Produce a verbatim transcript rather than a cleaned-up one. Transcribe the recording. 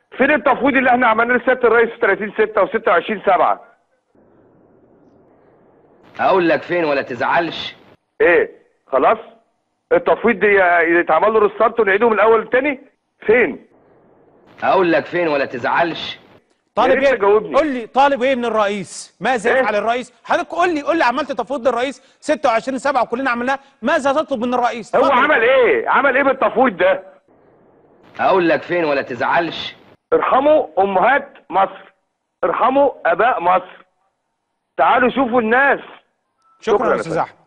فين التفويض اللي احنا عملناه لسياده الرئيس في ثلاثين ستة وستة وعشرين سبعة؟ اقول لك فين ولا تزعلش. ايه خلاص التفويض دي يتعمل له ريستارت ونعيده من الاول تاني؟ فين؟ اقول لك فين ولا تزعلش. طالب ايه؟ قول لي طالب ايه من الرئيس؟ ماذا يفعل إيه؟ الرئيس؟ حضرتك قول لي قول لي عملت تفويض للرئيس ستة وعشرين سبعة وكلنا عملناه، ماذا تطلب من الرئيس؟ هو عمل ايه؟ عمل ايه بالتفويض ده؟ اقول لك فين ولا تزعلش. ارحموا امهات مصر، ارحموا اباء مصر، تعالوا شوفوا الناس. شكرا يا استاذ احمد.